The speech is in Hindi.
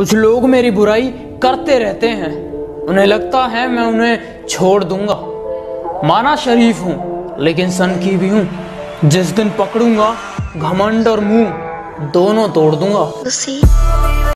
कुछ लोग मेरी बुराई करते रहते हैं, उन्हें लगता है मैं उन्हें छोड़ दूंगा। माना शरीफ हूँ लेकिन सन की भी हूँ। जिस दिन पकड़ूंगा घमंड और मुंह दोनों तोड़ दूंगा।